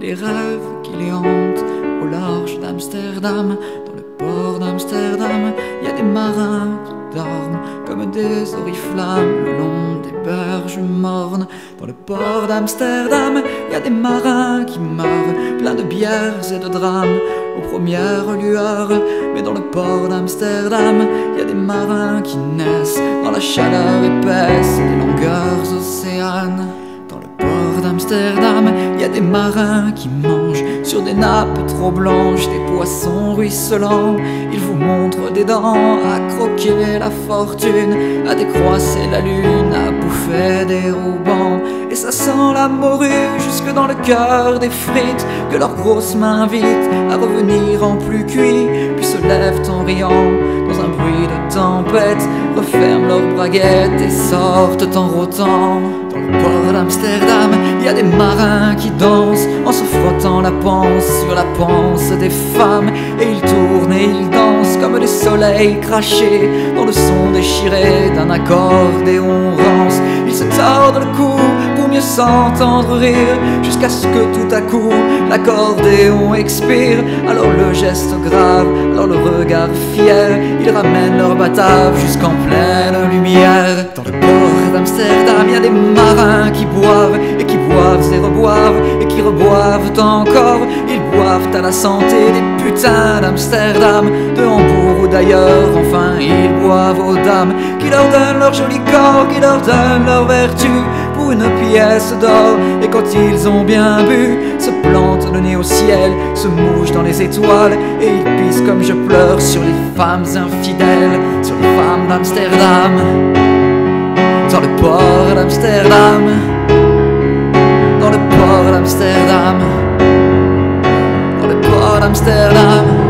les rêves qui les hantent au large d'Amsterdam. Dans le port d'Amsterdam, il y a des marins qui dorment comme des oriflammes le long des berges mornes. Dans le port d'Amsterdam, il y a des marins qui meurent, pleins de bières et de drames aux premières lueurs. Mais dans le port d'Amsterdam, il y a des marins qui naissent dans la chaleur épaisse des longueurs océanes. Dans le port d'Amsterdam, il y a des marins qui mangent sur des nappes trop blanches des poissons ruisselants. Ils vous montrent des dents à croquer la fortune, à décroisser la lune, à bouffer des haubans. Et ça sent la morue jusque dans le cœur des frites que leurs grosses mains invitent à revenir en plus cuit. Puis se lèvent en riant dans un bruit de tempête, referment leurs braguettes et sortent en rôtant. Dans le port d'Amsterdam, il y a des marins qui dansent en se frottant la panse sur la panse des femmes. Et ils tournent et ils dansent comme des soleils crachés dans le son déchiré d'un accordéon rance. Ils se tordent le cou pour mieux s'entendre rire, jusqu'à ce que tout à coup l'accordéon expire. Alors le geste grave, alors le regard fier, ils ramènent leur batave jusqu'en pleine lumière. Dans le port d'Amsterdam, il y a des marins qui boivent et qui boivent et reboivent et qui reboivent encore. Ils boivent à la santé des putains d'Amsterdam, de Hambourg ou d'ailleurs. Enfin ils boivent aux dames qui leur donnent leur joli corps, qui leur donnent leur vertu pour une pièce d'or. Et quand ils ont bien bu, se plantent le nez au ciel, se mouchent dans les étoiles, et ils pissent comme je pleure sur les femmes infidèles, sur les femmes d'Amsterdam. Dans le port d'Amsterdam, dans le port d'Amsterdam, dans le port d'Amsterdam.